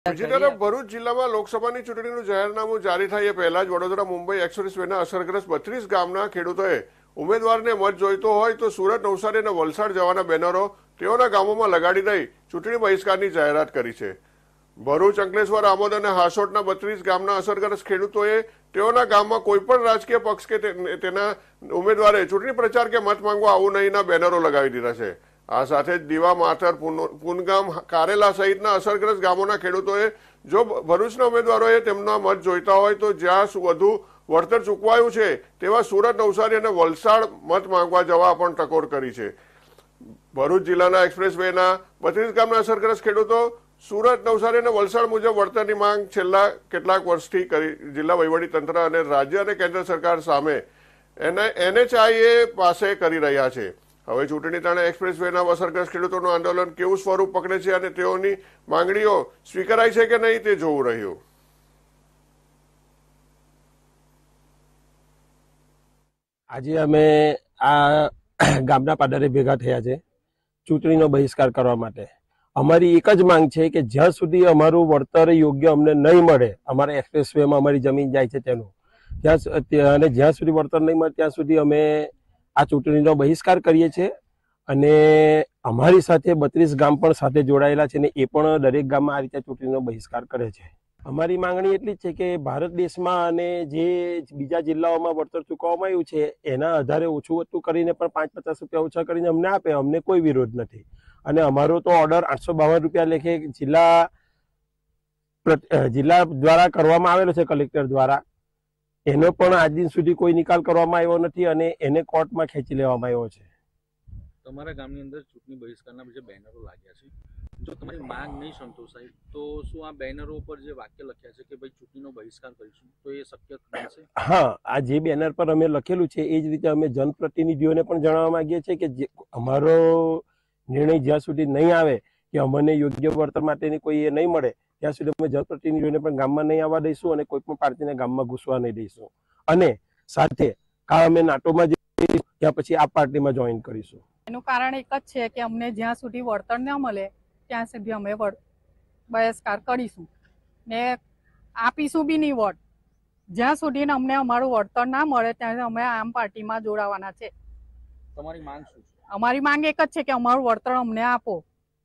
બીજી તરફ ભરૂચ જિલ્લામાં લોકસભાની ચૂંટણીનું જાહેરનામું જારી થાય એ પહેલા જ વડોદરા મુંબઈ એક્સપ્રેસવેના અસરગ્રસ્ત 32 ગામના ખેડૂતોએ ઉમેદવારને મત જોઈતો હોય તો સુરત, નવસારી અને વલસાડ જવાના બેનરો તેઓના ગામોમાં લગાડી દઈ ચૂંટણી બહિષ્કારની જાહેરાત કરી છે। ભરૂચ, અંકલેશ્વર, આમોદ અને હાસોટના 32 ગામના અસરગ્રસ્ત ખેડૂતોએ તેઓના ગામમાં કોઈપણ રાજકીય પક્ષ કે તેના ઉમેદવારે ચૂંટણી પ્રચાર કે મત માંગવા આવું નહીંના બેનરો લગાવી દીધા છે। આ સાથે જ દીવા, માથર, પુનગામ, કારેલા સહિતના અસરગ્રસ્ત ગામોના ખેડૂતોએ જો ભરૂચના ઉમેદવારોએ તેમના મત જોઈતા હોય તો જ્યાં વધુ વળતર ચૂકવાયું છે તેવા સુરત, નવસારી અને વલસાડ મત માંગવા જવા પણ ટકોર કરી છે। ભરૂચ જિલ્લાના એક્સપ્રેસવેના 32 ગામના અસરગ્રસ્ત ખેડૂતો સુરત, નવસારી અને વલસાડ મુજબ વળતરની માંગ છેલ્લા કેટલાક વર્ષથી કરી જિલ્લા વહીવટીતંત્ર અને રાજ્ય અને કેન્દ્ર સરકાર સામે NHIA પાસે કરી રહ્યા છે। હવે ચૂંટણી ટાણે એક્સપ્રેસવેના અસરગ્રસ્ત ખેડૂતોનું આંદોલન કેવું સ્વરૂપ પકડે છે અને તેઓની માંગણીઓ સ્વીકારાય છે કે નહીં તે જોવું રહ્યું। આજે અમે આ ગામના પાદરે ભેગા થયા છે ચૂંટણીનો બહિષ્કાર કરવા માટે। અમારી એક જ માંગ છે કે જ્યાં સુધી અમારું વળતર યોગ્ય અમને નહીં મળે, અમારા એક્સપ્રેસવેમાં અમારી જમીન જાય છે તેનું અને જ્યાં સુધી વળતર નહીં મળે ત્યાં સુધી અમે આ ચૂંટણીનો બહિષ્કાર કરીએ છીએ। અને અમારી સાથે 32 ગામ પણ સાથે જોડાયેલા છે ને એ પણ દરેક ગામમાં આ રીતે ચૂંટણીનો બહિષ્કાર કરે છે। અમારી માંગણી એટલી જ છે કે ભારત દેશમાં અને જે બીજા જિલ્લાઓમાં વળતર ચૂકવવામાં આવ્યું છે એના આધારે ઓછું વધતું કરીને પણ 5-50 રૂપિયા ઓછા કરીને અમને આપે, અમને કોઈ વિરોધ નથી। અને અમારો તો ઓર્ડર 852 રૂપિયા લેખે જિલ્લા દ્વારા કરવામાં આવેલો છે કલેક્ટર દ્વારા, એનો પણ આજ દિન સુધી કોઈ નિકાલ કરવામાં આવ્યો નથી અને એને કોર્ટમાં ખેંચી લેવામાં આવ્યો છે। તમારા ગામની અંદર ચૂંટણી બહિષ્કારના જે બેનરો લાગ્યા છે, જો તમારી માંગ નહીં સંતોષાય તો શું આ બેનરો ઉપર જે વાક્ય લખ્યા છે કે ભાઈ ચૂંટણીનો બહિષ્કાર કરીશું તો એ શક્ય બનશે? હા, આ જે બેનર પર અમે લખેલું છે એ જ રીતે અમે જનપ્રતિનિધિઓને પણ જણાવવા માંગીએ છીએ કે અમારો નિર્ણય જ્યાં સુધી નહીં આવે કે અમને યોગ્ય વળતર માટેની કોઈ એ નહીં મળે ત્યાં સુધી અમે જનપ્રતિનિધિઓને પણ ગામમાં નહીં આવવા દઈશું અને કોઈ પણ પાર્ટીને ગામમાં ઘૂસવા નહીં દઈશું। અને સાથે કાલ અમે નાટોમાં જઈશું ત્યાં પછી આ પાર્ટીમાં જોઈન કરીશું। એનું કારણ એક જ છે કે અમને જ્યાં સુધી વળતર ન મળે ત્યાં સુધી અમે બહિષ્કાર કરીશું ને આપીશું બી નહીં વોટ। જ્યાં સુધી અમને અમારું વળતર ના મળે ત્યાં અમે આમ પાર્ટીમાં જોડાવાના છે। તમારી માંગ શું છે? અમારી માંગ એક જ છે કે અમારું વળતર અમને આપો।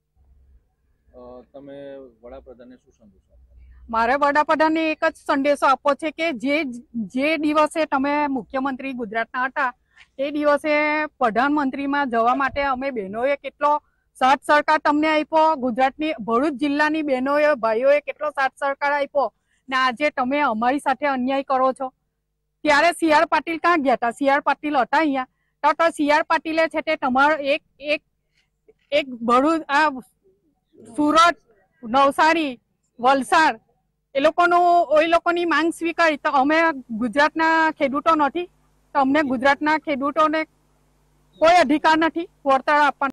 તમે વડાપ્રધાનને શું સંદેશો આપો? મારે વડાપ્રધાનને એક જ સંદેશો આપવો છે કે જે દિવસે તમે મુખ્યમંત્રી ગુજરાતના હતા એ દિવસે પ્રધાનમંત્રીમાં જવા માટે અમે બહેનોએ કેટલો સાથ સહકાર તમને આપ્યો, ગુજરાતની ભરૂચ જિલ્લાની બહેનોએ ભાઈઓએ કેટલો સાથ સહકાર આપ્યો ને આજે તમે અમારી સાથે અન્યાય કરો છો। ત્યારે CR પાટીલ ક્યાં ગયા હતા? CR પાટીલ હતા અહીંયા તો CR પાટીલે છે તે તમારો એક ભરૂચ, આ સુરત, નવસારી, વલસાડ એ લોકોની માંગ સ્વીકારી તો અમે ગુજરાતના ખેડૂતો નથી તો અમને ગુજરાતના ખેડૂતોને કોઈ અધિકાર નથી વળતર આપવાનો।